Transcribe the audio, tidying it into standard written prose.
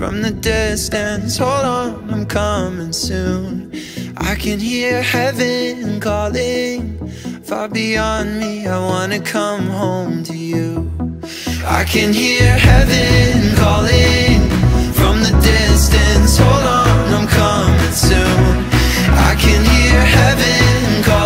from the distance. Hold on, I'm coming soon. I can hear heaven calling. Far beyond me, I wanna come home to you. I can hear heaven calling from the distance. Hold on, I'm coming soon. I can hear heaven calling.